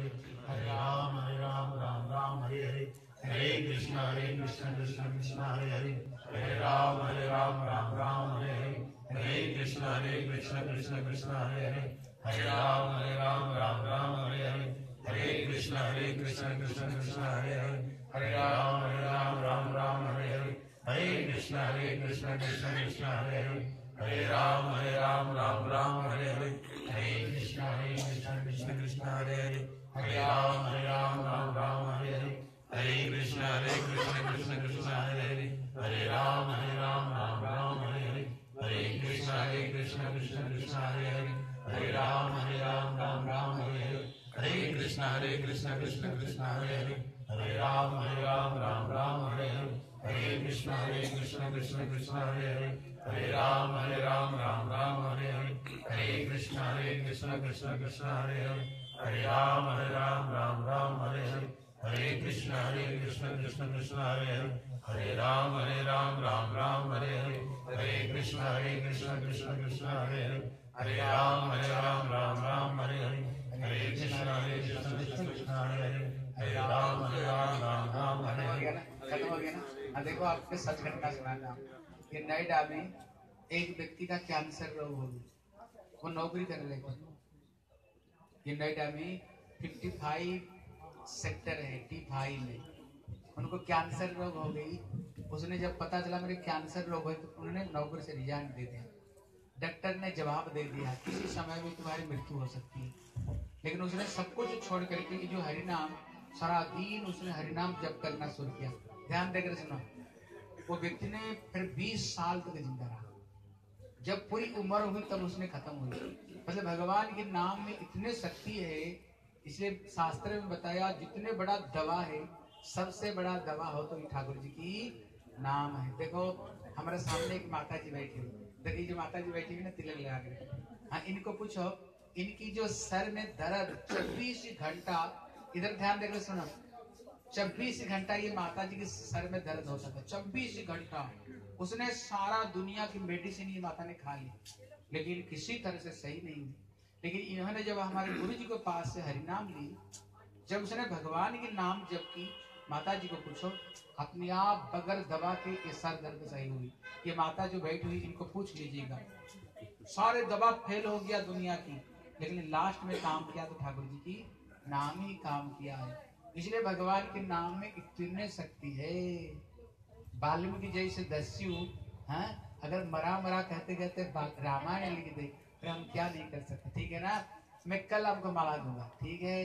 हरे राम राम राम हरे हरे, हरे कृष्ण कृष्ण कृष्ण हरे हरे, हरे राम राम राम हरे हरे, हरे कृष्ण कृष्ण कृष्ण हरे हरे, हरे राम राम राम हरे हरे, हरे कृष्ण कृष्ण कृष्ण हरे हरे, हरे राम राम हरे हरे, हरे कृष्ण कृष्ण कृष्ण हरे हरे, हरे राम राम हरे हरे, हरे कृष्ण कृष्ण कृष्ण हरे हरे, हरे राम राम हरे हरे, हरे कृष्ण कृष्ण कृष्ण हरे हरे, हरे राम राम हरे हरे, हरे कृष्ण कृष्ण कृष्ण हरे हरे, हरे राम राम हरे हरे, हरे कृष्ण कृष्ण कृष्ण हरे हरे, हरे राम राम हरे हरे, हरे कृष्ण कृष्ण कृष्ण हरे हरे, हरे राम राम हरे हरे, हरे कृष्ण कृष्ण कृष्ण हरे हरे, हरे राम राम हरे हरे, हरे कृष्ण कृष्ण कृष्ण हरे हरे, हरे राम राम हरे हरे, हरे कृष्ण कृष्ण कृष्ण हरे हरे, हरे राम राम हरे हरे, हरे कृष्ण कृष्ण कृष्ण हरे हरे, हरे राम राम हरे हरे। खत्म हो गया ना। अब देखो आपको सच घटना सुनाना। ये नोएडा में एक व्यक्ति का कैंसर रोग हो गया, वो नौकरी कर रहे थे। ये नोएडा में 55 सेक्टर है, T5 में उनको कैंसर रोग हो गई। उसने जब पता चला मेरे कैंसर रोग है तो उन्होंने नौकरी से रिजाइन दे दिया। डॉक्टर ने जवाब दे दिया किसी समय भी तुम्हारी मृत्यु हो सकती है, लेकिन उसने सब कुछ छोड़ करके जो हरिनाम, सारा दिन उसने हरिनाम जप करना शुरू किया। ध्यान देकर सुनो, वो व्यक्ति ने फिर 20 साल तक जिंदा रहा। जब पूरी उम्र हुई तब उसने खत्म हुई। मतलब भगवान के नाम में इतने शक्ति है, इसलिए शास्त्र में बताया जितने बड़ा दवा है, सबसे बड़ा दवा हो तो ठाकुर जी की नाम है। देखो हमारे सामने एक माता जी बैठी हुई, देखिए जो माता जी बैठी हुई ना तिलक लगा के, हाँ इनको पूछो, इनकी जो सर में दर्द 24 घंटा, इधर ध्यान देकर सुनो, 24 घंटा ये माता जी के सर में दर्द होता था। 24 घंटा उसने सारा दुनिया की मेडिसिन ये माता ने खा ली, लेकिन किसी तरह से सही नहीं हुई। लेकिन इन्होंने जब हमारे गुरु जी को पास से हरिनाम ली, जब उसने भगवान के नाम जप की, माता जी को पूछो अपने आप बगैर दवा के ये सर दर्द सही हुई। ये माता जो बैठी हुई इनको पूछ लीजिएगा, सारे दवा फेल हो गया दुनिया की, लेकिन लास्ट में काम किया तो ठाकुर जी की नाम ही काम किया है। इसलिए भगवान के नाम में इतने शक्ति है। वाल्मीकि जैसे दस्यु, हाँ अगर मरा मरा कहते कहते रामायण लिख दे फिर हम क्या नहीं कर सकते। ठीक है ना, मैं कल आपको माला दूंगा, ठीक है।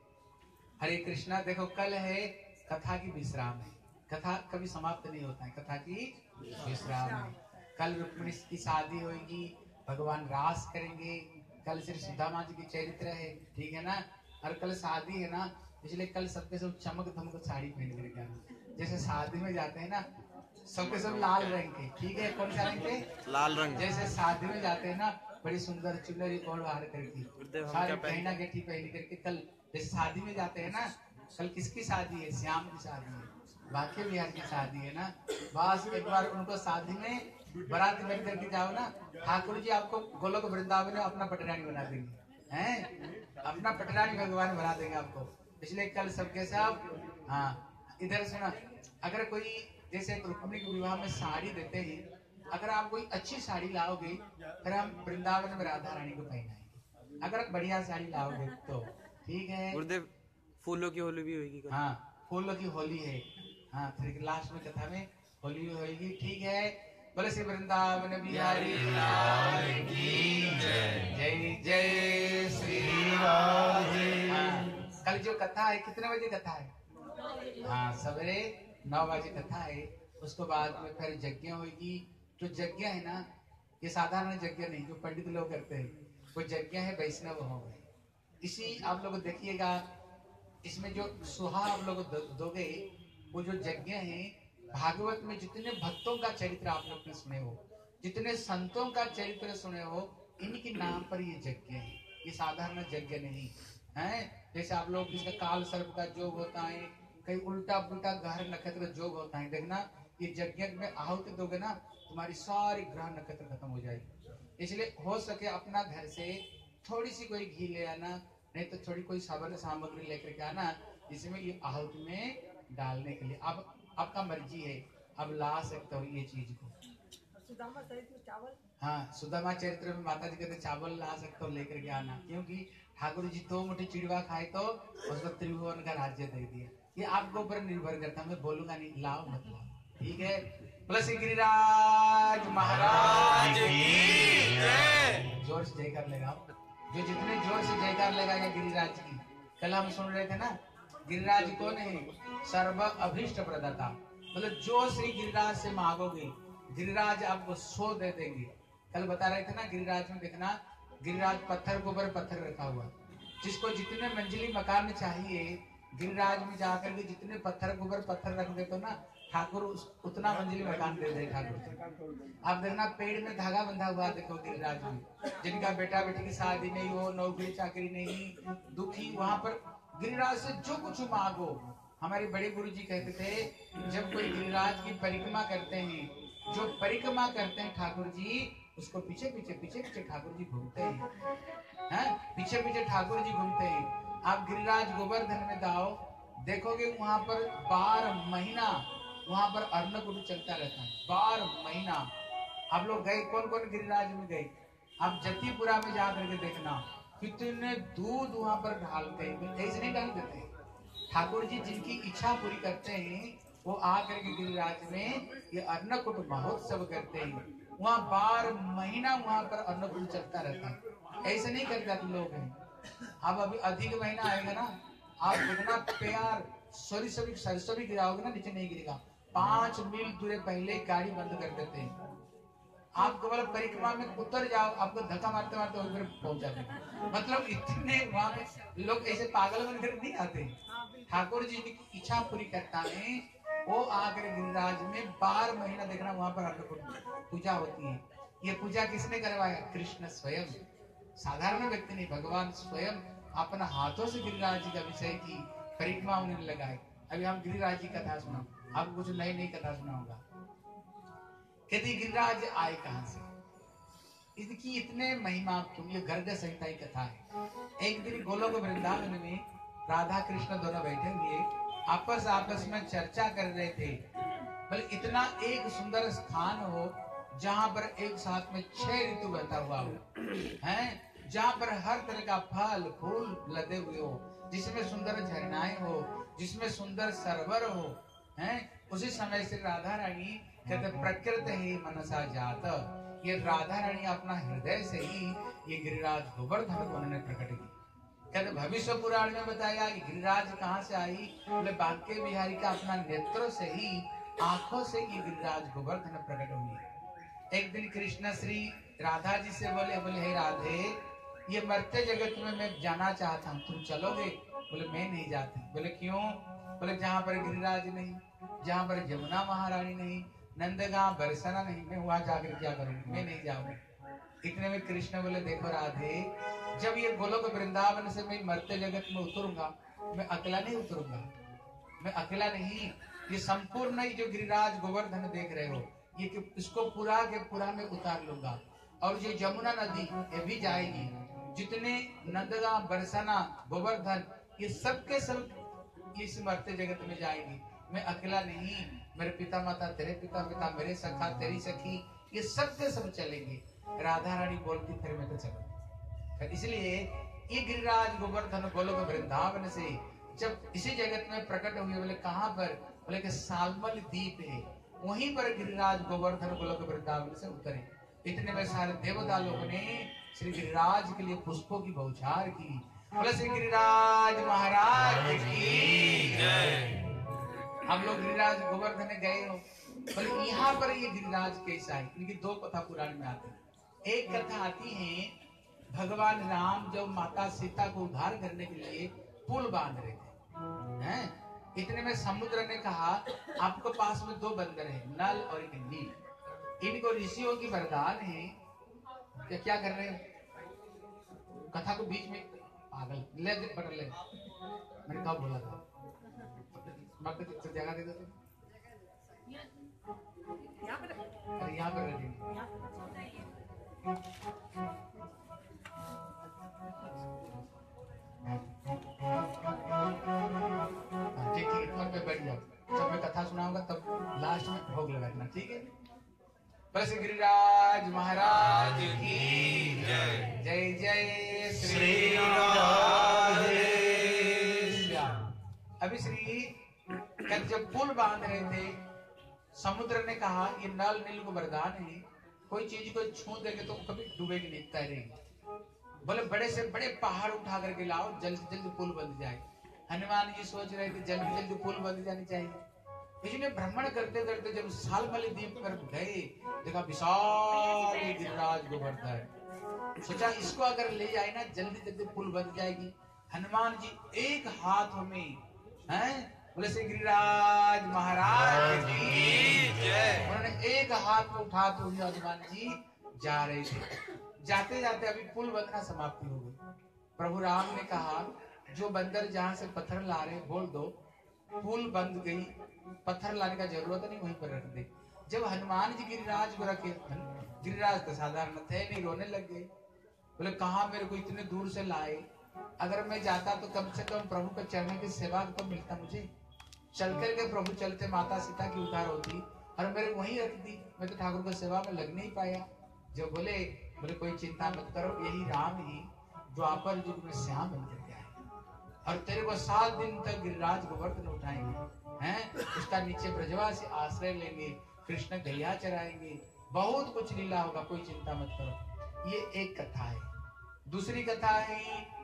हरे कृष्णा। देखो कल है कथा की विश्राम है, कथा कभी समाप्त नहीं होता है, कथा की विश्राम है। कल रुक्मिणी की शादी होगी, भगवान रास करेंगे, कल श्री सुदामा जी की चरित्र है, ठीक है ना। और कल शादी है ना, इसलिए कल सबके सब चमक धमक साड़ी पहन करके आना। जैसे शादी में जाते हैं ना सबके सब लाल रंग के, ठीक है, कौन सा रंग के? लाल रंग। जैसे शादी में जाते हैं ना बड़ी सुंदर चुनरी ओढ़ बाहर करके, सारे गहना गठी पहन करके, कल जैसे शादी में जाते हैं ना, कल किसकी शादी है? श्याम की शादी है, बांके बिहार की शादी है ना। बस एक बार उनको शादी में बारात बन करके जाओ ना, ठाकुर जी आपको गोलोक वृंदावन में अपना पटरानी बना देंगे, हैं अपना पटरानी भगवान बना देंगे आपको। इसलिए कल सबके सब, हाँ इधर सुना, अगर कोई जैसे रुक्मिणी के विवाह में साड़ी देते हैं, अगर आप कोई अच्छी साड़ी लाओगे फिर हम वृंदावन में राधा रानी को पहनाएंगे, अगर बढ़िया साड़ी लाओगे तो, ठीक है। गुरुदेव फूलों की होली भी होगी। हाँ फूलों की होली है, हाँ फिर लास्ट में कथा में होली भी होगी, ठीक है। बोले श्री वृंदावन बिहारी लाल की जय, जय जय श्री राधे। हाँ, कल जो कथा है कितने बजे कथा है? हाँ सवेरे 9 बजे कथा है। उसके बाद में फिर यज्ञ होगी। जो यज्ञ है ना, ये साधारण यज्ञ नहीं जो पंडित लोग करते हैं, वो यज्ञ है वैष्णव हो गए। इसी आप लोग देखिएगा, इसमें जो सुहा आप लोग दोगे, वो जो यज्ञ है भागवत में जितने भक्तों का चरित्र आप लोग ने सुने हो, जितने संतों का चरित्र सुने हो, इनके नाम पर ये यज्ञ है, ये साधारण यज्ञ नहीं है। जैसे आप लोग इसका काल सर्प का जोग होता है, कहीं उल्टा पुल्टा ग्रह नक्षत्र जोग होता है, देखना ये यज्ञ में आहुति दोगे ना, तुम्हारी सारी ग्रह नक्षत्र खत्म हो जाएगी। इसलिए हो सके अपना घर से थोड़ी सी कोई घी ले आना, नहीं तो थोड़ी कोई सावन सामग्री लेकर के आना जिसमें ये आहुति में डालने के लिए। अब आपका मर्जी है, अब ला सकते हो ये चीज को। सुदामा चरित्र में चावल, हाँ, सुदामा चरित्र में माता जी कहते चावल ला सकते हो लेकर के आना, क्योंकि ठाकुर जी 2 मुट्ठी चिड़वा खाए तो उसको त्रिभुवन का राज्य दे दिया। ये आपके ऊपर निर्भर करता, मैं बोलूंगा नहीं, लाओ मत लाओ, ठीक है। प्लस गिरिराज महाराज की जय। जोर से जयकार लगाओ, जो जितने जोर से जयकार लगाएगा गिरिराज की। कल हम सुन रहे थे ना, गिरिराज कौन है? सर्व अभीष्ट प्रदाता। मतलब जो श्री गिरिराज से मांगोगे गिरिराज आपको 100 दे देंगे। कल बता रहे थे ना, गिरिराज में देखना, गिरिराज पत्थर के ऊपर पत्थर रखा हुआ, जिसको जितने मंजिली मकान चाहिए गिरिराज में जाकर के जितने पत्थर के ऊपर पत्थर रख दे तो ना ठाकुर उतना मंजिली मकान दे दे ठाकुर। आप देखना पेड़ में धागा बंधा हुआ देखो गिरिराज में, जिनका बेटा बेटी की शादी नहीं हो, नौकरी चाकरी नहीं, दुखी, वहां पर गिरिराज से जो कुछ मांगो। हमारे बड़े गुरु जी कहते थे, जब कोई गिरिराज की परिक्रमा करते हैं, जो परिक्रमा करते हैं ठाकुर जी, उसको पीछे पीछे ठाकुर जी घूमते हैं, पीछे पीछे ठाकुर जी घूमते हैं। आप गिरिराज गोवर्धन में जाओ, देखोगे वहां पर 12 महीना वहां पर अन्नकूट चलता रहता है, 12 महीना। आप लोग गए, कौन कौन गिरिराज में गए? आप जतीपुरा में जा करके देखना, कितने दूध वहां पर ढालते हैं, ऐसे नहीं डाल देते। ठाकुर जी जिनकी इच्छा पूरी करते हैं वो आकर के गिरिराज में ये अन्नकूट महोत्सव करते हैं। वहाँ 12 महीना वहां पर अन्नकूट चलता रहता है, ऐसे नहीं करता तुम लोग हैं। अब अभी अधिक महीना आएगा ना, आप देखना प्यार सरसों भी गिराओगे ना, नीचे नहीं गिरेगा। 5 मील दूर पहले गाड़ी बंद कर देते हैं। आप केवल परिक्रमा में उतर जाओ, आपको धक्का मारते मारते वहीं पर पहुंच जाते हैं। मतलब इतने वहां पे लोग ऐसे पागल बनकर नहीं आते। ठाकुर जी की इच्छा पूरी करता है, वो आकर गिरिराज में 12 महीना देखना वहां पर अन्नकूट पूजा होती है। ये पूजा किसने करवाया? कृष्ण स्वयं, साधारण व्यक्ति नहीं, भगवान स्वयं अपना हाथों से गिरिराज जी का विषय की परिक्रमा उन्होंने लगाई। अभी हम गिरिराज जी कथा सुना, आपको कुछ नई कथा सुना होगा। कहते गिरिराज आए कहां से, इसकी इतने महिमा क्यों? ये गर्ग संहिता की कथा है। एक दिन गोलोक वृंदावन में राधा कृष्ण दोनों बैठे हुए आपस में चर्चा कर रहे थे। बल इतना एक सुंदर स्थान हो जहां पर एक साथ में 6 ऋतु बहता हुआ हो, हैं, जहां पर हर तरह का फल फूल लदे हुए हो, जिसमें सुंदर झरनाएं हो, जिसमें सुंदर सरोवर हो, हैं। उसी समय से राधा रानी कहते प्रकृति ही मनसा जात, ये राधा रानी अपना हृदय से ही ये गिरिराज गोवर्धन को उन्होंने प्रकट की। कहते भविष्य पुराण में बताया कि गिरिराज कहाँ से आई? बोले बांके बिहारी का अपना नेत्रों से ही, आंखों से ये गिरिराज गोवर्धन प्रकट हुई। एक दिन कृष्ण श्री राधा जी से बोले हे राधे, ये मरते जगत में मैं जाना चाहता हूँ, तुम चलोगे? बोले मैं नहीं जाती। बोले क्यों? बोले जहाँ पर गिरिराज नहीं, जहाँ पर जमुना महारानी नहीं, नंदगांव बरसाना नहीं, मैं वहां जाकर क्या करूंगी? मैं नहीं जाऊंगी। इतने में कृष्ण बोले देखो राधे, जब ये गोलोक वृंदावन से मैं मरते जगत में उतरूंगा, मैं अकेला नहीं उतरूंगा, मैं अकेला नहीं, ये संपूर्ण ही जो गिरिराज गोवर्धन देख रहे हो, ये इसको पूरा के पूरा में उतार लूंगा। और ये जमुना नदी ये भी जाएगी, जितने नंदगांव बरसाना गोवर्धन ये सब के सब इस मरते जगत में जाएंगे। मैं अकेला नहीं, मेरे पिता माता तेरे पिता पिता, मेरे सखा तेरी सखी, ये सब के सब चलेंगे। राधा रानी बोलती फिर मैं तो चलूंगी। इसलिए ये गिरिराज गोवर्धन गोलोक वृंदावन से जब इसी जगत में प्रकट हुए, बोले कहाँ पर? बोले कि सालमल द्वीप है, वहीं पर गिरिराज गोवर्धन गोलोक वृंदावन से उतरे। इतने में सारे देवता लोगों ने श्री गिरिराज के लिए पुष्पों की बौछार की। बोले श्री गिरिराज महाराज की जय। हम लोग गिरिराज गोवर्धन गए हो, बोले यहाँ पर ये गिरिराज कैसा है? इनकी 2 कथा पुराण में आती है। एक कथा आती है, भगवान राम जब माता सीता को उद्धार करने के लिए पुल बांध रहे थे, हैं? इतने में समुद्र ने कहा आपके पास में 2 बंदर हैं, नल और एक नील, इनको ऋषियों की वरदान है, क्या कर रहे हो? कथा को बीच में पागल ले पकड़ ले, मैंने कहा बोला था जगह दे दो, अरे यहाँ पर ठीक ठीक मन पे बैठ जाओ, जब मैं कथा सुनाऊंगा तब लास्ट में भोग लगाना, ठीक है। बस गिरिराज महाराज की जय। जय जय श्री राधे श्याम। अभी श्री जब पुल बांध रहे थे, समुद्र ने कहा ये नल नील को वरदान है, कोई चीज को छू देंगे तो कभी डूबेगी नहीं, तैरेगी। बोले बड़े से बड़े पहाड़ उठा करके लाओ, जल्दी जल्दी पुल बन जाए। हनुमान जी सोच रहे थे जल्दी जल्दी पुल बन जानी चाहिए, इसलिए भ्रमण करते करते जब सालमली द्वीप पर गए, देखा विशाल गिरिराज गोवर्धन। सोचा इसको अगर ले जाए ना जल्दी जल्दी पुल बन जाएगी। हनुमान जी एक हाथ में हैं, बोले श्री गिरिराज महाराज की जय। उन्होंने एक हाथ में उठाते हुए हनुमान जी जा रहे थे। जाते जाते अभी पुल बनना समाप्ति हो गई। प्रभु राम ने कहा जो बंदर जहां से पत्थर ला रहे बोल दो, पुल बंद गई, पत्थर लाने का जरूरत नहीं, वहीं पर रख दे। जब हनुमान जी गिरिराज को रखे, गिरिराज तो साधारण थे नहीं, रोने लग गए। बोले कहा मेरे को इतने दूर से लाए, अगर मैं जाता तो कम से कम प्रभु के चरणों की सेवा तो मिलता मुझे। चल करके प्रभु चलते माता सीता की उतार होती और मेरे वहीं रख दी, मैं तो ठाकुर की सेवा में लग नहीं पाया। जो बोले कोई चिंता मत करो, यही राम ही द्वापर युग में श्याम बन करके आए और तेरे को 7 दिन तक गिरिराज गोवर्धन उठाएंगे हैं, उसका नीचे ब्रजवासी आश्रय लेंगे, कृष्ण गैया चराएंगे, बहुत कुछ लीला होगा, कोई चिंता मत करो। ये एक कथा है। दूसरी कथा है,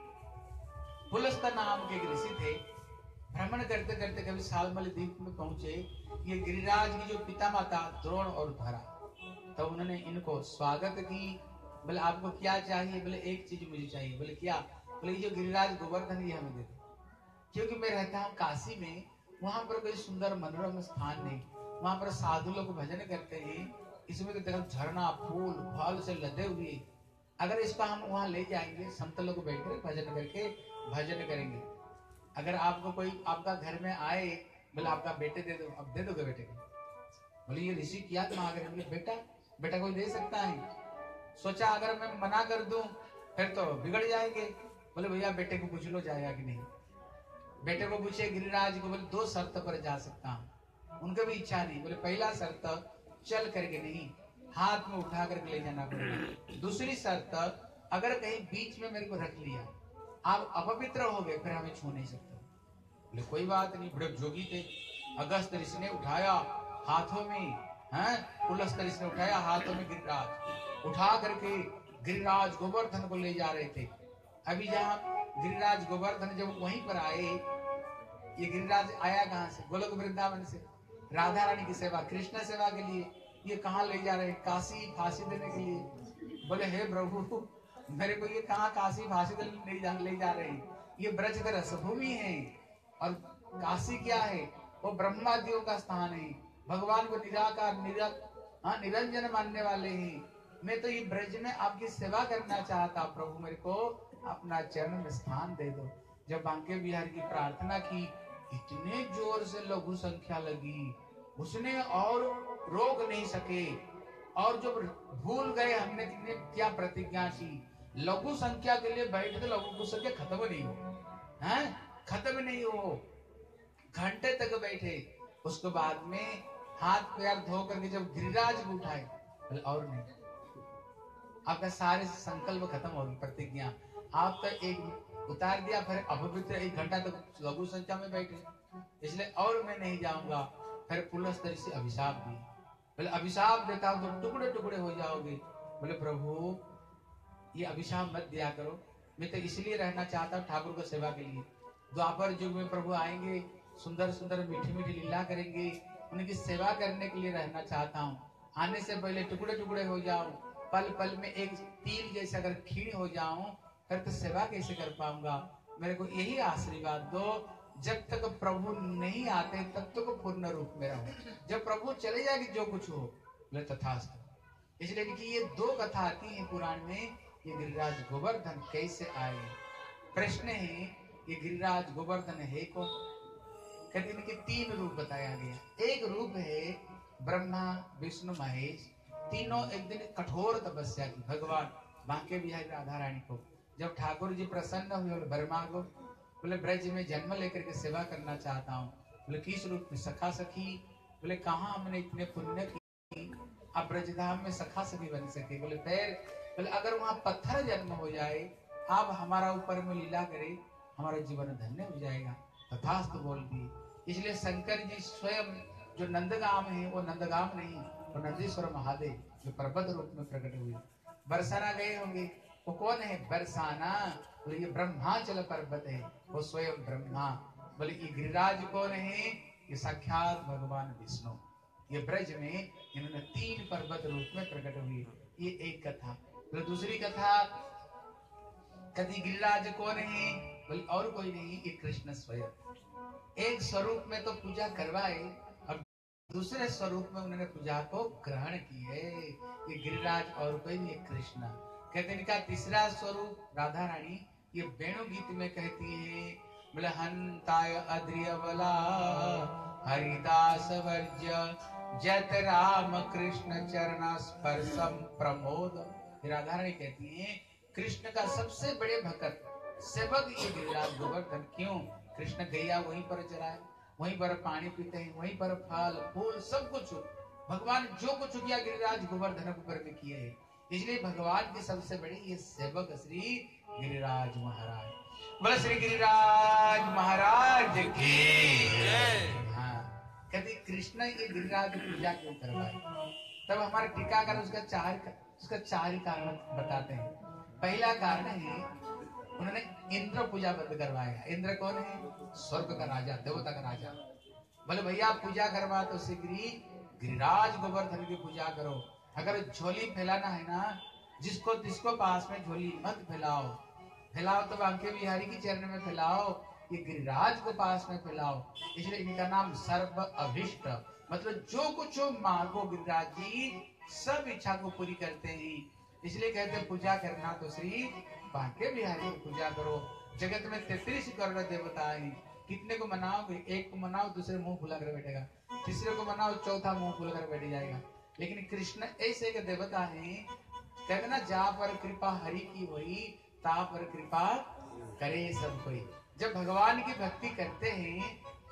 पुलस्त्य नाम के ऋषि थे, भ्रमण करते करते कभी सालमली द्वीप में पहुंचे। ये गिरिराज की जो पिता माता द्रोण और धरा, तो उन्होंने इनको स्वागत की। बोले आपको क्या चाहिए? बोले एक चीज मुझे चाहिए। बोले क्या? बोले ये जो गिरिराज गोवर्धन ये हमें दे दो, क्योंकि मैं रहता हूँ काशी में, वहां पर कोई सुंदर मनोरम स्थान नहीं, वहां पर साधु लोग भजन करते हैं, इसमें तो देखो झरना फूल फल से लदे हुए, अगर इसको हम वहां ले जाएंगे संत लोग बैठकर भजन करके भजन करेंगे। अगर आपको कोई आपका घर में आए, बोले आपका बेटे दे दो, अब दे दोगे बेटे को? बोले ये ऋषि क्या मांग रहे हैं? बेटा बेटा कोई दे सकता है? सोचा अगर मैं मना कर दूं फिर तो बिगड़ जाएंगे। बोले भैया बेटे को पूछ लो जाएगा कि नहीं। बेटे को पूछे गिरिराज को, बोले 2 शर्त पर जा सकता हूँ। उनके भी इच्छा नहीं। बोले पहला शर्त चल करके नहीं, हाथ में उठा करके ले जाना पड़ेगा। दूसरी शर्त अगर कहीं बीच में मेरे को रख लिया, आप अपवित्र हो गए, फिर हमें छू नहीं सकते। बोले कोई बात नहीं। बड़े जोगी थे। अगस्त ऋषि ने उठाया हाथों में, पुलस्त्य ऋषि ने उठाया हाथों में गिरिराज, उठा करके गिरिराज गोवर्धन को ले जा रहे थे। अभी जहाँ गिरिराज गोवर्धन जब वहीं पर आए, ये गिरिराज आया कहाँ से? गोलोक वृंदावन से, राधा रानी की सेवा, कृष्ण सेवा के लिए। ये कहाँ ले जा रहे हैं? काशी फांसी देने के लिए। बोले हे प्रभु मेरे को ये कहाँ काशी फांसी देने ले जा रहे हैं? ये ब्रज का रसभूमि है और काशी क्या है? वो ब्रह्मादियों का स्थान है, भगवान को निराकार निरंजन मानने वाले हैं। मैं तो ये ब्रज में आपकी सेवा करना चाहता, प्रभु मेरे को अपना चरण में स्थान दे दो। जब बांके बिहारी की प्रार्थना की, इतने जोर से लघु संख्या लगी, उसने और रोक नहीं सके। और जब भूल गए हमने क्या प्रतिज्ञा की, लघु संख्या के लिए बैठे तो लघु संख्या खत्म नहीं हो, खत्म नहीं हो, घंटे तक बैठे। उसके बाद में हाथ पैर धो करके जब गिरिराज को उठाए, और नहीं, आपका सारे संकल्प खत्म हो गई, प्रतिज्ञा आप तो एक उतार दिया, फिर अपवित्र 1 घंटा तक लघु संख्या में बैठे, इसलिए और मैं नहीं जाऊंगा। फिर पुलस्त्य ऋषि अभिशाप दिए। बोले अभिशाप देता हूं तो टुकड़े टुकड़े हो जाओगे। बोले प्रभु ये अभिशाप मत दिया करो, मैं तो इसलिए रहना चाहता हूँ ठाकुर को सेवा के लिए। द्वापर युग में प्रभु आएंगे, सुंदर सुंदर मीठी मीठी लीला करेंगे, उनकी सेवा करने के लिए रहना चाहता हूँ। आने से पहले टुकड़े टुकड़े हो जाऊं, पल पल में एक तिल जैसे अगर क्षीण हो जाऊं, फिर तो सेवा कैसे कर पाऊंगा? मेरे को यही आशीर्वाद दो। जब तक प्रभु नहीं आते तब तक पूर्ण रूप में रहो, जब प्रभु चले जाएगी जो कुछ हो, बोले तथास्तु। इसलिए कि ये 2 कथा आती है पुराण में, ये गिरिराज गोवर्धन कैसे आए। प्रश्न है ये गिरिराज गोवर्धन है कौन? कहते हैं कि 3 रूप बताया गया। एक रूप है ब्रह्मा विष्णु महेश, तीनों एक दिन कठोर तपस्या की भगवान बांके बिहारी राधा रानी को। जब ठाकुर जी प्रसन्न हुए, ब्रह्मा को बोले ब्रज में जन्म लेकर के सेवा करना चाहता हूँ। बोले किस रूप में? सखा सखी। बोले कहाँ हमने इतने पुण्य की अब ब्रजधाम में सखा सखी बन सके? बोले पैर। बोले अगर वहां पत्थर जन्म हो जाए, आप हमारा ऊपर में लीला करे, हमारा जीवन धन्य हो जाएगा। तथास्तु बोल दी। इसलिए शंकर जी स्वयं जो नंदगाम है वो नंदगाम नहीं, वो नंदीश्वर महादेव जो पर्वत रूप में प्रकट हुए। बरसाना गए होंगे, वो कौन है? बरसाना। बोले ये ब्रह्माचल पर्वत है, वो स्वयं ब्रह्मा। बोले ये गिरिराज कौन है? ये साक्षात भगवान विष्णु। ये ब्रज में इन्होंने 3 पर्वत रूप में प्रकट हुए। ये एक कथा। तो दूसरी कथा, कभी गिरिराज कौन है? बोले और कोई नहीं, ये कृष्ण स्वयं। एक स्वरूप में तो पूजा करवाए और दूसरे स्वरूप में उन्होंने पूजा को ग्रहण की है। ये गिरिराज और कोई नहीं, कृष्ण। कहते हैं इनका तीसरा स्वरूप राधा रानी, ये वेणु गीत में कहती है, बोले हंताय अद्रियवला हरिदास वर्ज्य जत राम कृष्ण चरण स्पर्शम प्रमोद। राधा रानी कहती है कृष्ण का सबसे बड़े भक्त सेवक ये गिरिराज गोवर्धन। क्यों? कृष्ण गैया वहीं पर चराए, वहीं पर पानी पीते हैं, वहीं पर फल फूल सब कुछ भगवान जो कुछ किया गिरिराज गोवर्धन ऊपर में किए है। इसलिए भगवान की सबसे बड़ी ये सेवक श्री गिरिराज महाराज। बोले श्री गिरिराज महाराज की जय। हाँ, कहते कृष्ण ये गिरिराज पूजा क्यों करवाए? तब हमारे टीकाकार उसका चार ही कारण बताते हैं। पहला कारण है उन्होंने इंद्र पूजा बंद करवाया। इंद्र कौन है? स्वर्ग का राजा, देवता का राजा। बोले भैया पूजा करवा तो शीघ्र गिरिराज गोवर्धन की पूजा करो। अगर झोली फैलाना है ना, जिसको जिसको पास में झोली मत फैलाओ, फैलाओ तो बांके बिहारी की चरण में फैलाओ, ये गिरिराज को पास में फैलाओ। इसलिए इनका नाम सर्व अभिष्ट, मतलब जो कुछ मांगो गिरिराज जी सब इच्छा को पूरी करते हैं। इसलिए कहते हैं पूजा करना तो श्री बांके बिहारी की पूजा करो। जगत में 33 करोड़ देवता है, कितने को मनाओगे? एक को मनाओ, दूसरे मुंह फुला कर बैठेगा, तीसरे को मनाओ, चौथा मुंह फुला कर बैठ जाएगा। लेकिन कृष्ण ऐसे के देवता है, कहते ना जहाँ पर कृपा हरि की हुई ता पर कृपा करे सब कोई। जब भगवान की भक्ति करते हैं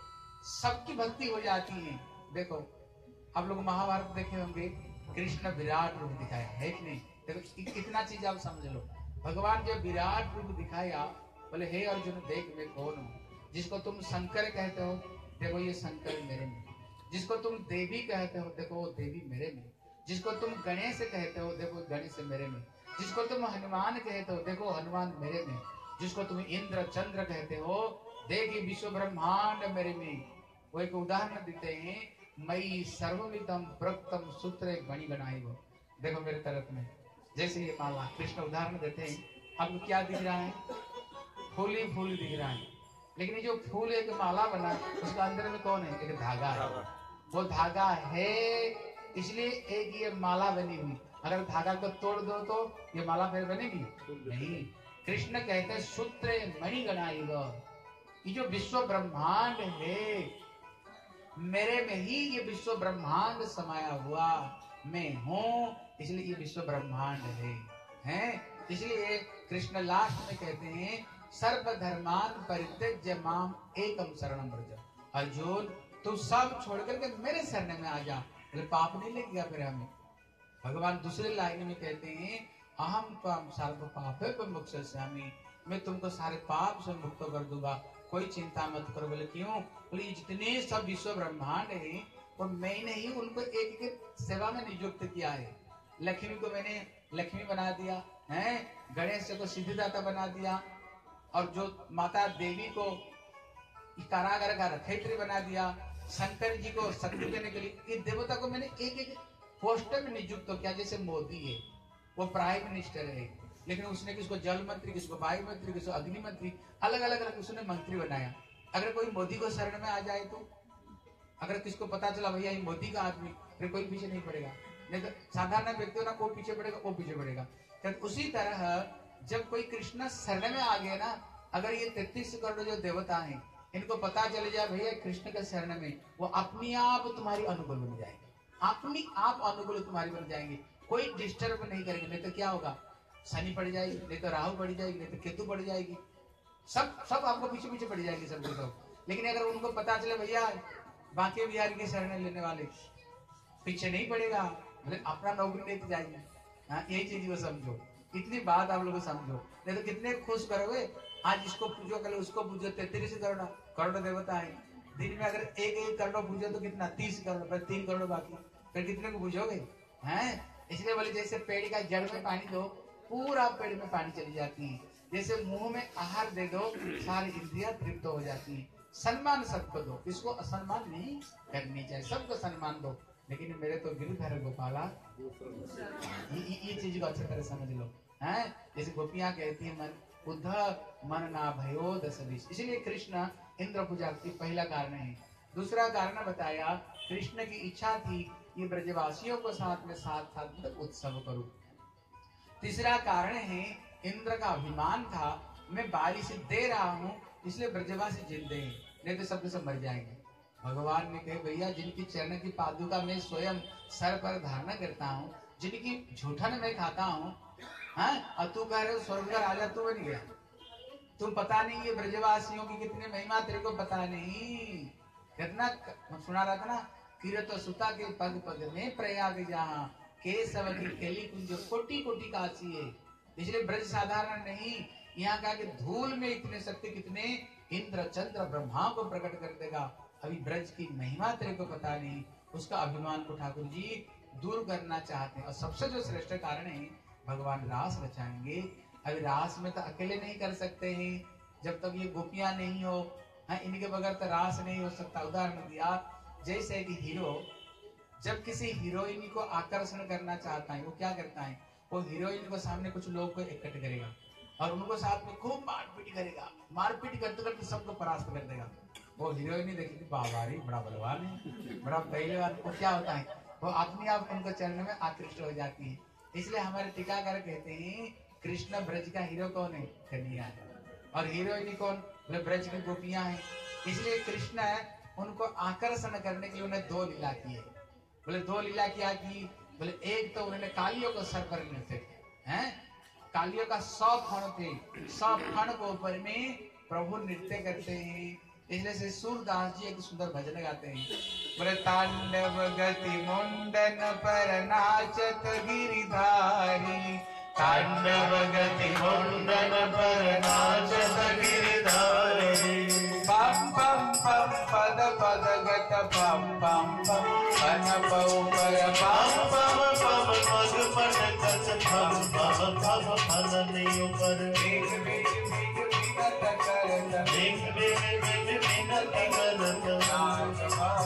सबकी भक्ति हो जाती है। देखो आप लोग महाभारत देखे होंगे, कृष्ण विराट रूप दिखाया है कि नहीं? देखो इतना चीज आप समझ लो, भगवान जब विराट रूप दिखाया, बोले हे अर्जुन देख मैं कौन हूँ। जिसको तुम शंकर कहते हो देखो ये शंकर मेरे में, जिसको तुम देवी कहते हो देखो वो देवी मेरे में, जिसको तुम गणेश कहते हो देखो गणेश मेरे में, जिसको तुम हनुमान कहते हो देखो हनुमान मेरे में, जिसको तुम इंद्र चंद्र कहते हो देखिए विश्व ब्रह्मांड मेरे में। वो एक उदाहरण देते हैं, मई सर्वमिदं प्रोक्तम सूत्रे गणि गणाई। वो देखो मेरे तरफ में जैसे ये माला, कृष्ण उदाहरण देते हैं। आपको क्या दिख रहा है? फूल ही फूल दिख रहा है, लेकिन ये जो फूल एक माला बना उसका अंदर में कौन है? एक धागा है। वो धागा है इसलिए एक ये माला बनी हुई। अगर धागा को तोड़ दो तो ये माला फिर बनेगी नहीं। कृष्ण कहते हैं सूत्रे मणि गणाई। ये जो विश्व ब्रह्मांड है मेरे में ही ये विश्व ब्रह्मांड समाया हुआ मैं हूँ, इसलिए ये विश्व ब्रह्मांड है। इसलिए कृष्ण लास्ट में कहते हैं सर्व धर्मान परित्यज्य माम एकम शरणम व्रज। अर्जुन तू सब छोड़ करके मेरे शरण में आ जा। बोले पाप नहीं लग गया फिर हमें? भगवान दूसरे लाइन में कहते हैं अहम त्वं सर्व पापेभ्यो मोक्षयिष्यामि, मैं तुमको सारे पाप से मुक्त कर दूंगा, कोई चिंता मत करो। बोले क्यों? बोले जितने सब विश्व ब्रह्मांड है वो मैंने ही उनको एक एक सेवा में नियुक्त किया है। लक्ष्मी को मैंने लक्ष्मी बना दिया है, गणेश को सिद्धिदाता बना दिया, और जो माता देवी को कारागार का रक्षयित्री बना दिया, शंकर जी को शक्ति देने के लिए इस देवता को मैंने एक एक पोस्ट में नियुक्त किया। जैसे मोदी है वो प्राइम मिनिस्टर है, लेकिन उसने किसको जल मंत्री, किसको वायु मंत्री, किसको अग्नि मंत्री, अलग अलग उसने मंत्री बनाया। अगर कोई मोदी को शरण में आ जाए तो अगर किसको पता चला भैया ये मोदी का आदमी, फिर कोई पीछे नहीं पड़ेगा। नहीं तो साधारण व्यक्ति हो ना, कोई पीछे पड़ेगा, वो पीछे पड़ेगा। तो उसी तरह जब कोई कृष्ण शरण में आ गया ना, अगर ये 33 करोड़ जो देवता हैं इनको पता चले जाए भैया कृष्ण के शरण में, वो अपने आप तुम्हारी अनुकूल बन जाएंगे, अपनी आप अनुकूल तुम्हारी बन जाएंगे, कोई डिस्टर्ब नहीं करेंगे। नहीं तो क्या होगा? शनि पड़ जाएगी, नहीं तो राहु पड़ जाएगी, नहीं तो केतु पड़ जाएगी, सब आपको पीछे पीछे पड़ जाएंगे सबके सब। लेकिन अगर उनको पता चले भैया बांके बिहारी के शरण लेने वाले, पीछे नहीं पड़ेगा, बोले अपना नौकरी लेके जाएंगे। हाँ, यही चीज को समझो, इतनी बात आप लोग समझो। नहीं तो कितने खुश करोगे, आज इसको पूजो कल उसको पूजो, 33 करोड़ देवता है। दिन में अगर एक करोड़ पूजो तो कितना, 30 करोड़, फिर 3 करोड़ बाकी, फिर कितने को पूजोगे हैं? इसलिए बोले जैसे पेड़ का जड़ में पानी दो, पूरा पेड़ में पानी चली जाती है। जैसे मुंह में आहार दे दो, सारी इंद्रियां तृप्त हो जाती है। सम्मान सबको दो, इसको असम्मान नहीं करनी चाहिए, सबको सम्मान दो। लेकिन मेरे तो गिरधर गोपाला, ये चीज को अच्छी तरह समझ लो हैं। जैसे गोपियां कहती है मन उद्ध मन ना भयो दस बीस, इसलिए कृष्ण इंद्र पूजा की पहला कारण है। दूसरा कारण बताया, कृष्ण की इच्छा थी ये ब्रजवासियों को साथ साथ उत्सव करूं। तीसरा कारण है, इंद्र का अभिमान था मैं बारिश दे रहा हूँ इसलिए ब्रजवासी जिंदे हैं, नहीं तो सब मर जाएंगे। भगवान ने कहे भैया जिनकी चरण की पादुका मैं स्वयं सर पर धारण करता हूँ, जिनकी झूठन मैं खाता हूँ, हाँ, और तू कह रहे हो स्वर्ग का राजा तू बन गया। तुम पता नहीं ये ब्रजवासियों की कितनी महिमा तेरे को पता नहीं। कितना सुना रहा था ना, किरत सुता के पग पग में प्रयाग जहाँ, केशव की केली कुंज कोटि कोटि काशी है। इसलिए ब्रज साधारण नहीं, यहाँ का कि धूल में इतने शक्ति कितने इंद्र चंद्र ब्रह्मा को प्रकट कर देगा। अभी ब्रज की महिमा तेरे को पता नहीं, उसका अभिमान को ठाकुर जी दूर करना चाहते हैं। और सबसे जो श्रेष्ठ कारण है, भगवान रास रचाएंगे। अभी रास में तो अकेले नहीं कर सकते हैं, जब तक ये गोपियां नहीं हो, हाँ, इनके बगैर तो रास नहीं हो सकता। उदाहरण दिया, जैसे कि हीरो जब किसी हीरोइन को आकर्षण करना चाहता है, वो क्या करता है, वो हीरोइन को सामने कुछ लोग को इकट्ठे करेगा और उनको साथ में खूब मारपीट करेगा। मारपीट करते करते सबको परास्त कर देगा। वो हीरोइन देखेगी बाबा रे बड़ा बलवान है, बड़ा पहलवान। वो क्या होता है, वो अपने आप उनको चरण में आकृष्ट हो जाती है। इसलिए हमारे टीकाकार कहते हैं कृष्ण ब्रज का हीरो कौन है, कन्हैया है, और हीरोइन कौन, बोले ब्रज की गोपियां हैं। इसलिए कृष्ण उनको आकर्षण करने के लिए उन्हें 2 लीला की है। बोले 2 लीला क्या की, बोले एक तो उन्होंने कालियों को सर पर नृत्य किया है। कालियों का 100 फण थे, 100 फण को ऊपर में प्रभु नृत्य करते हैं। इसलिए से सूरदास जी एक सुंदर भजन गाते हैं, बोले तांडव गति मुंडन पर नाचत गिरिधारी, तांडव गति मुंडन पर नाचत गिरिधारी, पम पम पम पद पद गत पम पम पम पन पौ पर पम पम पम पम पग पट गच पम पम पम फलनियों पर, बीच बीच बीच बीनत करत, बिग बिग बिग बिनती करत, नाच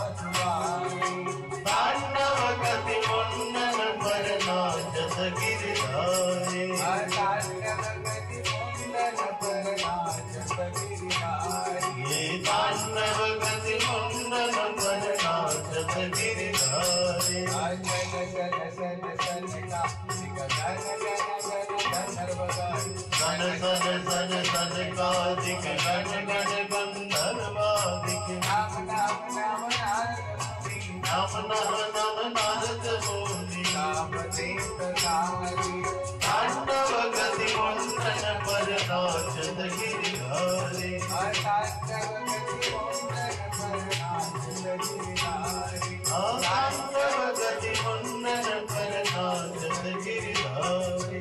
बाजुआरी। तांडव गति मुंडन पर नाचत गिरिधारी, तांडव गति मुंडन पर नाचत गिरिधारी, ये तांडव गति मुंडन पर नाचत गिरिधारी, जन जन सन सन का सिक गन गन गन धर्मगारी, सन सन सन सन कादिक गण गण गंधर्वादिक, नाम नाम नाम नारद नम नम नम नारद बोली, नाम देत नारी, तांडव गति मुंडन पर नाचत गिरिधारी, तांडव गति मुंडन पर नाचत गिरिधारी। तांडव गति मुंडन पर नाचत गिरिधारी।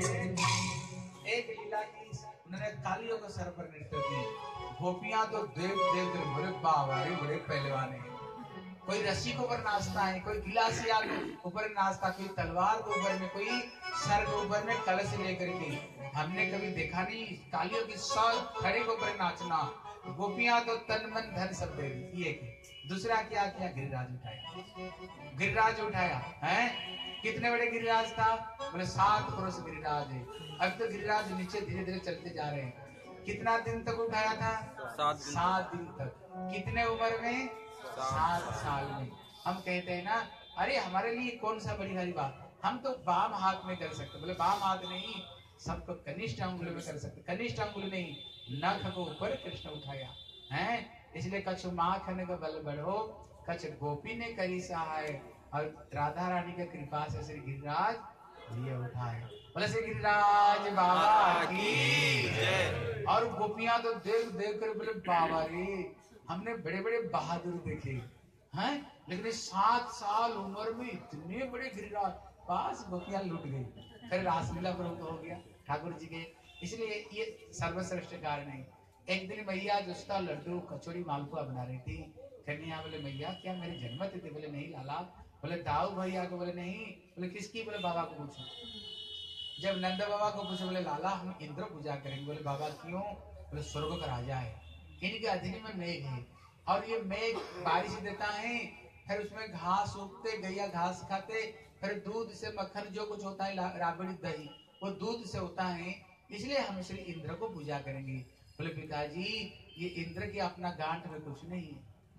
एक लीला की उन्होंने कालियों को सर पर नृत्य की। गोपियां तो देव देव बड़े बावरे बड़े पहलवान है। कोई रस्सी के ऊपर नाचता है, कोई गिलासिया के ऊपर नाचता, कोई तलवार के ऊपर में, कोई सर के ऊपर में कलश लेकर के। हमने कभी देखा नहीं कालियों की 100 खड़े के ऊपर नाचना। गोपियां तो तन मन धन सब दे दी। ये दूसरा क्या किया, गिरिराज उठाया। गिरिराज उठाया है, कितने बड़े गिरिराज था, बोले 7 पुरुष गिरिराज है। अब तो गिरिराज नीचे धीरे धीरे चलते जा रहे हैं। कितना दिन तक उठाया था, 7 दिन तक। कितने उम्र में, 7 साल में। हम कहते हैं ना, अरे हमारे लिए कौन सा बड़ी भारी बात, हम तो बाम हाथ में कर सकते। बोले बाम हाथ नहीं, सबको कनिष्ठ अंगुली में कर सकते। कनिष्ठ अंगुली नहीं, नख को ऊपर कृष्ण उठाया है। इसलिए कछु माखन का बल बढ़ो, कछ गोपी ने करी सहाय, और राधा रानी की कृपा से श्री गिरिराज लिए उठाए। बोले श्री गिरिराज बाबा की जय। और गोपियां तो देख देख कर बोले बाबा रे, हमने बड़े बड़े बहादुर देखे हैं, लेकिन 7 साल उम्र में इतने बड़े गिरिराज, पास गोपियां लूट गई। फिर रासलीला प्रभुत्व हो गया ठाकुर जी के। इसलिए ये सर्वश्रेष्ठ कारण है। एक दिन मैया जुस्ता लड्डू कचौड़ी मालपुआ बना रही थी। कन्या बोले मैया क्या मेरी जन्मत थी? बोले नहीं लाला। बोले दाऊ भैया को? बोले नहीं। बोले किसकी? बोले बाबा को पूछो। जब नंद बाबा को पूछो, बोले लाला हम इंद्र पूजा करेंगे। बोले बाबा क्यों? बोले स्वर्ग का राजा है, इनके अधीन में मेघ है, और ये मेघ बारिश देता है, फिर उसमें घास उगते, गैया घास खाते, फिर दूध से मक्खन जो कुछ होता है, राबड़ी दही, वो दूध से होता है, इसलिए हम श्री इंद्र को पूजा करेंगे। बोले पिताजी ये इंद्र की अपना गांठ में कुछ नहीं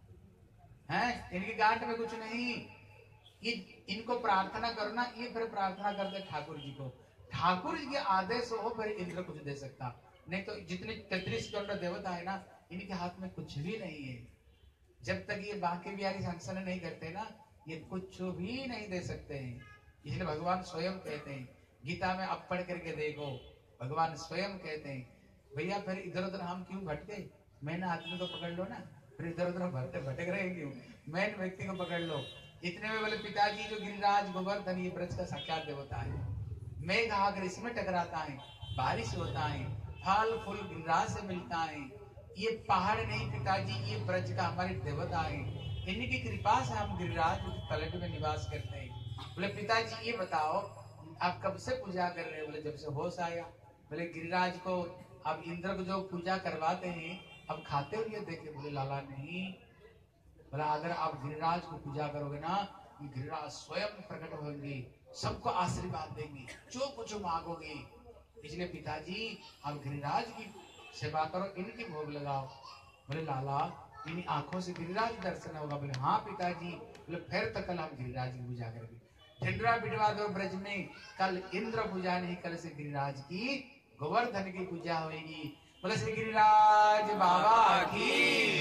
है, इनकी गांठ में कुछ नहीं, ये इनको प्रार्थना करो ना। ये फिर प्रार्थना करते ठाकुर जी को, ठाकुर जी के आदेश हो फिर इंद्र कुछ दे सकता, नहीं तो जितने 33 करोड़ देवता है ना, इनके हाथ में कुछ भी नहीं है। जब तक ये बाकी बिहारी संसन नहीं करते ना, ये कुछ भी नहीं दे सकते हैं। इसलिए भगवान स्वयं कहते हैं, गीता में आप पढ़ करके देखो, भगवान स्वयं कहते हैं भैया फिर इधर उधर हम क्यों भटके, मैन आदमी को पकड़ लो ना, फिर इधर उधर भटक रहे क्यों, मैन व्यक्ति को पकड़ लो। इतने में बोले पिताजी जो गिरिराज गोवर्धन ये ब्रज का साक्षात देवता है, मेघ आकर इसमें टकराता है, बारिश होता है, फल फूल गिरिराज से मिलता है, ये पहाड़ नहीं पिताजी, ये ब्रज का हमारे देवता है, इनकी कृपा से हम गिरिराज तलट में निवास करते हैं। बोले पिताजी ये बताओ आप कब से पूजा कर रहे हो? बोले जब से होश आया। बोले गिरिराज को अब इंद्र को जो पूजा करवाते हैं अब खाते हुए देखे? बोले लाला नहीं। बोला अगर आप गिरिराज को पूजा करोगे ना, गिरिराज स्वयं प्रकट होंगे, सबको आशीर्वाद देंगे, जो कुछ मांगोगे। इसलिए पिताजी आप गिरिराज की सेवा करो, इनकी भोग लगाओ। बोले लाला इन आंखों से गिरिराज दर्शन होगा? बोले हाँ पिताजी। बोले फिर तो कल हम गिरिराज की पूजा करेंगे। ठिंडरा बिटवा दो ब्रज में, कल इंद्र पूजा नहीं, कल से गिरिराज की गोवर्धन की पूजा होगी। बोले श्री गिरिराज बाबा की।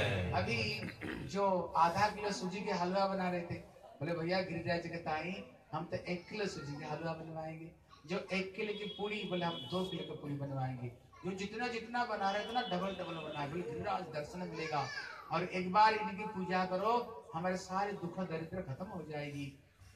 अभी जो आधा किलो सूजी के हलवा बना रहे थे, बोले भैया गिरिराज कहता है हम तो 1 किलो सूजी के हलवा बनवाएंगे। जो 1 किलो की पूरी, बोले हम 2 किलो की पूरी बनवाएंगे। जो जितना जितना बना रहे थे ना डबल डबल बनाए, गिरिराज दर्शन मिलेगा। और एक बार इनकी पूजा करो, हमारे सारे दुख दरिद्र खत्म हो जाएगी।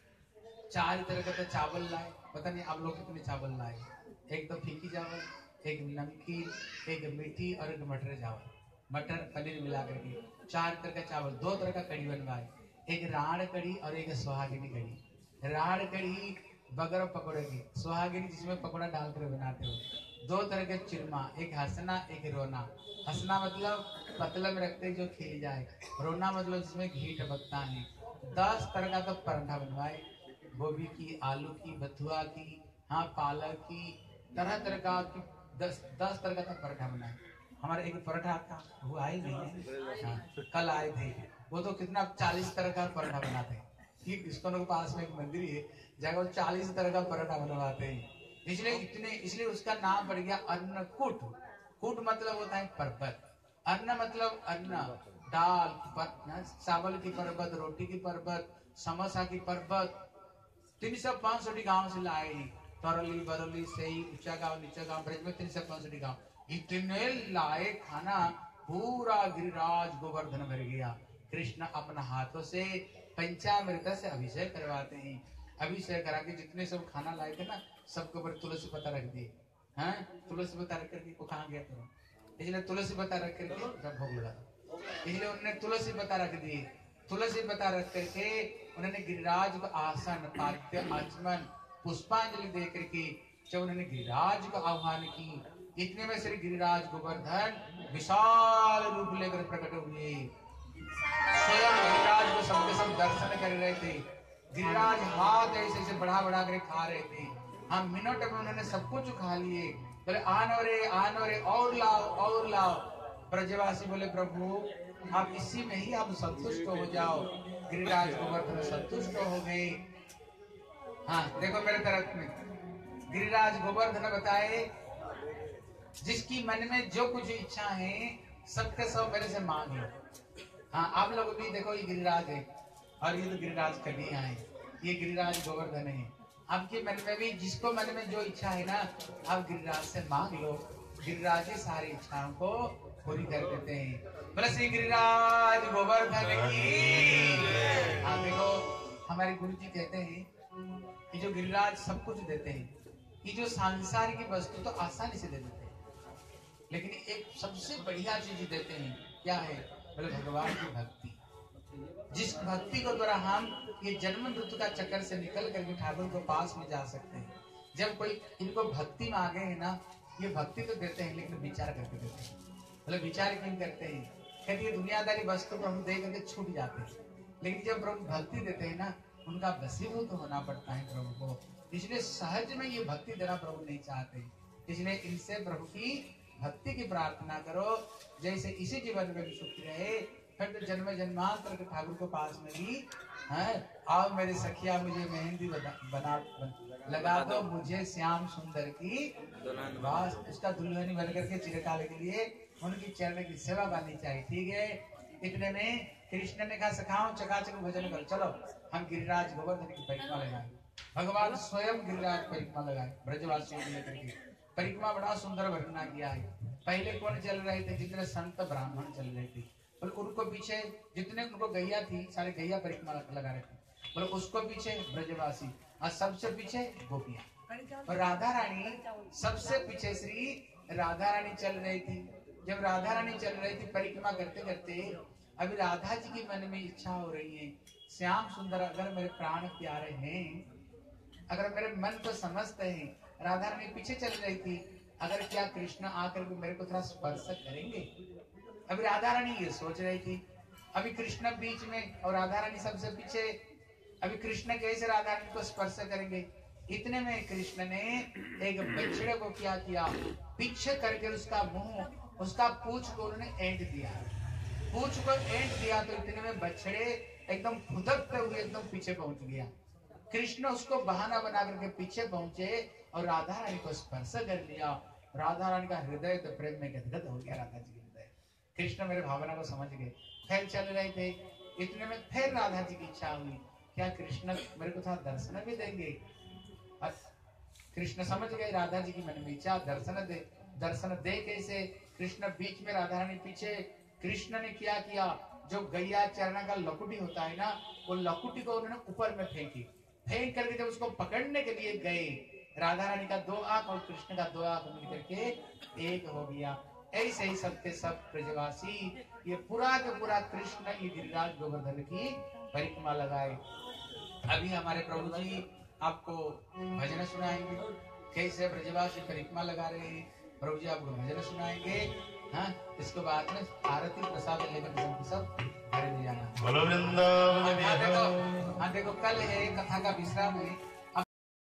4 तरह का तो चावल लाए, पता नहीं आप लोग कितने चावल लाए, एक तो फीकी चावल, एक नमकीन, एक मीठी और एक मटर चावल, मटर पनीर मिला करके 4 तरह का चावल। 2 तरह का कढ़ी बनवाए, एक राड़ कढ़ी और एक सुहागिनी कढ़ी। राड़ कढ़ी बगर पकौड़े की, सुहागिनी जिसमें पकौड़ा डालकर बनाते हो। 2 तरह के चिरमा, एक हंसना एक रोना। हंसना मतलब पतला में रखते जो खिल जाए, रोना मतलब जिसमें घी टपकता है। 10 तरह का तो पराठा बनवाए, गोभी की, आलू की, बथुआ की, हाँ पालक की, तरह तरह का 10 तरह का तो पराठा बनाए। हमारे एक पराठा था वो आए नहीं है, हाँ, कल आए थे, वो तो कितना 40 तरह का पराठा बनाते हैं। ठीक इसको के पास में एक मंदिर है, जगह वो 40 तरह का पराठा बनवाते हैं। इसलिए उसका नाम पड़ गया अन्नकूट। कूट मतलब होता है पर्वत, अन्न मतलब अन्न, दाल, चावल की पर्वत, रोटी की पर्वत, समोसा की पर्वत। 365 गांव से लाए, तरली बरली सही, ऊंचा गांव नीचा गांव, ब्रज में 365 गांव, इतने लाए खाना, पूरा गिरिराज गोवर्धन भर गया। कृष्ण अपना हाथों से पंचामृत से अभिषेक करवाते हैं। अभिषेक करा के जितने सब खाना लाए थे ना, सबके ऊपर तुलसी पत्ता रख दिए। हाँ तुलसी पत्ता रख करके वो कहाँ गया था, इसलिए तुलसी पत्ता रख करके भोग लगा, इसलिए उन्होंने तुलसी पत्ता रख दिए। तुलसी पत्ता रख करके उन्होंने गिरिराज को आसन, पाद्य, आचमन, पुष्पांजलि दे करके जब उन्होंने गिरिराज को आह्वान की, इतने में श्री गिरिराज गोवर्धन विशाल रूप लेकर प्रकट हुए। स्वयं गिरिराज को सबके सब दर्शन कर रहे थे। गिरिराज हाथ ऐसे ऐसे बढ़ा बढ़ा कर खा रहे थे। हम मिनट में उन्होंने सब कुछ खा लिए। बोले आनो रे और लाओ। ब्रजवासी बोले प्रभु आप इसी में ही आप संतुष्ट हो जाओ। गिरिराज गोवर्धन संतुष्ट हो गए। हाँ देखो मेरे तरफ में गिरिराज गोवर्धन बताए, जिसकी मन में जो कुछ इच्छा है सबके सब मेरे से मांग लो। हाँ आप लोग भी देखो, ये गिरिराज है और ये तो गिरिराज कन्हैया है, ये गिरिराज गोवर्धन है। आपके मन में भी जिसको मन में जो इच्छा है ना, आप गिरिराज से मांग लो। गिरिराज की सारी इच्छाओं को पूरी कर देते हैं। बोले श्री गिरिराज गोवर्धन की। हाँ देखो, हमारे गुरु जी कहते हैं कि जो गिरिराज सब कुछ देते हैं, ये जो सांसारिक वस्तु तो आसानी से दे देते हैं, लेकिन एक सबसे बढ़िया चीज देते हैं, क्या है? बोले भगवान की भक्ति। जिस भक्ति को द्वारा हम ये जन्म मृत्यु का चक्कर से निकल करके ठाकुर को पास में जा सकते हैं। जब कोई इनको भक्ति मांगे है ना, ये भक्ति तो देते हैं लेकिन विचार करके देते हैं। मतलब विचार क्यों करते हैं? कहते हैं दुनियादारी वस्तु प्रभु दे करके छूट जाते हैं, लेकिन जब प्रभु भक्ति देते हैं ना, उनका वशीभूत तो होना पड़ता है प्रभु को। इसलिए सहज में ये भक्ति देना प्रभु नहीं चाहते, इसलिए इनसे प्रभु की भक्ति की प्रार्थना करो। जैसे इसी जीवन में भी सुखी रहे, फिर तो जन्म जन्मांतर के ठाकुर को पास में भी है। आओ मेरे सखिया मुझे मेहंदी बना लगा दो, मुझे श्याम सुंदर की बस उसका दुल्हनी बन करके चिरकाल के लिए उनकी चरण की सेवा करनी चाहिए। ठीक है, इतने में कृष्ण ने कहा सखाओ चकाचक भजन करो, चलो हम गिरिराज गोवर्धन की परिक्रमा लगाए। भगवान स्वयं गिरिराज परिक्रमा लगाए, ब्रजवासियों को लेकर के परिक्रमा बड़ा सुंदर वर्णना किया है। पहले कौन चल रहे थे? जितने संत ब्राह्मण चल रहे थे, बोले उनको पीछे जितने उनको गैया थी, सारे गैया परिक्रमा लगा रहे थे, बोले उसको पीछे ब्रजवासी, और सबसे पीछे गोपियां, और राधा रानी सबसे पीछे श्री राधा रानी चल रही थी। जब राधा रानी चल रही थी परिक्रमा करते करते, अभी राधा जी की मन में इच्छा हो रही है, श्याम सुंदर अगर मेरे प्राण प्यारे हैं, अगर मेरे मन को समझते हैं, राधा रानी पीछे चल रही थी, अगर क्या कृष्ण आकर के मेरे को थोड़ा स्पर्श करेंगे? अभी राधा रानी ये सोच रही थी। अभी कृष्ण बीच में और राधा रानी सबसे पीछे, अभी कृष्ण कैसे राधा रानी को स्पर्श करेंगे? इतने में कृष्ण ने एक बछड़े को क्या किया, पीछे करके उसका मुंह, उसका पूंछ को उन्होंने ऐंठ दिया। पूंछ को ऐंठ दिया तो इतने में बछड़े एकदम फुदकते हुए एकदम पीछे पहुंच गया। कृष्ण उसको बहाना बना करके पीछे पहुंचे और राधा रानी को स्पर्श कर लिया। राधा रानी का हृदय तो प्रेम में गदगद हो गया। राधा जी हृदय, कृष्ण मेरे भावना को समझ गए। फिर चल रहे थे, इतने में फिर राधा जी की इच्छा हुई, क्या कृष्ण मेरे को थोड़ा दर्शन भी देंगे? कृष्ण समझ गए राधा जी की मन में इच्छा, दर्शन दे। दर्शन दे कैसे? कृष्ण बीच में, राधा रानी पीछे। कृष्ण ने क्या किया, जो गैया चरण का लकुटी होता है ना, वो लकुटी को उन्होंने ऊपर में फेंकी। फेंक करके जब उसको पकड़ने के लिए गए, राधा रानी का दो आंख और कृष्ण का दो आंख मिल करके एक हो गया। ऐसे ही सबके सब ब्रजवासी ये पूरा के पूरा कृष्ण ये गिरिराज गोवर्धन की परिक्रमा लगाए। अभी हमारे प्रभु जी आपको भजन सुनाएंगे, कैसे ब्रजवासी परिक्रमा लगा रहे हैं। प्रभु जी आपको भजन सुनाएंगे। हाँ, इसके बाद में आरती प्रसाद लेकर सब घर ले जाना। बोलो वृंदावन। हाँ देखो, कल है कथा का विश्राम है।